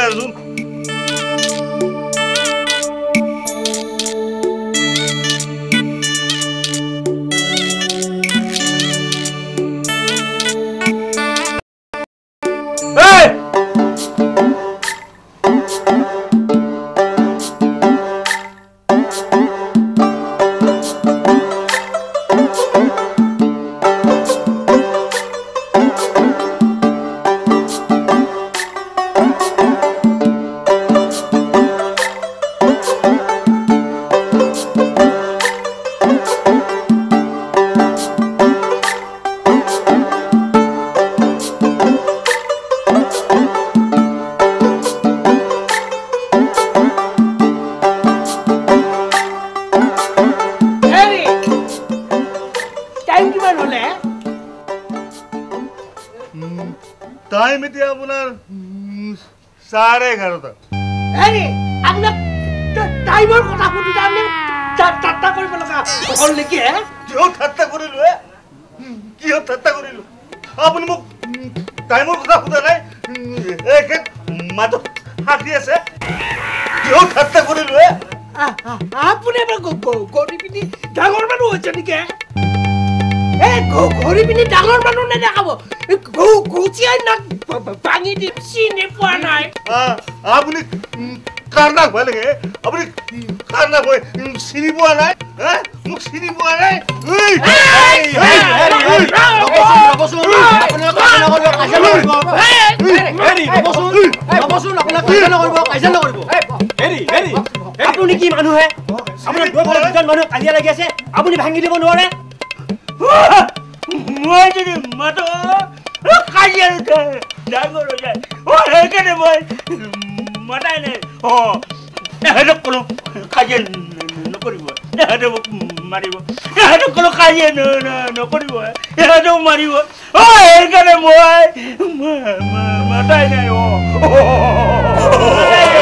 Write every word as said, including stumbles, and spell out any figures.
আছোন time এতিয়া আপোনাৰ চাৰে এঘাৰটা হেৰি আপোনাক টাইমৰ কথা সুধি তাৰমানে ঠাট্টা কৰিব লগা হ'ল নেকি হে কিয় ঠাট্টা কৰিলো হে কিয় ঠাট্টা কৰিলো আপুনি মোক টাইমৰ কথা সোধা নাই একে মাজত হাতি আছে কিয় ঠাট্টা কৰিলো হে আপুনি এবাৰ ঘড়ী পিন্ধি ডাঙৰ মানুহ হৈছে নেকি এই ঘড়ী পিন্ধি ডাঙৰ মানুহ নেদেখাব গুচিয়াই নাক ভাঙি দি চিনি পোৱা নাই আপুনি কাৰ নাক ভাল লাগে আপুনি কাৰ নাক চিনি পোৱা নাই মোক চিনি পোৱা নাই আপুনি কি মানুহে আপোনাৰ দুজন মানুহ কাজিয়া লাগি আছে আপুনি ভাঙি দিব নোৱাৰে মই যদি মাতো কাজিয়া ডাঙৰ হৈ যায় অ সেইকাৰণে মই মতাই নাই অ এহেঁতক কোনো কাজিয়া নকৰিব এহেঁতে মোক মাৰিব এহেঁতক কোনো কাজিয়া নকৰিব এহেঁতক মাৰিব অ সেইকাৰণে মই মতাই নাই অ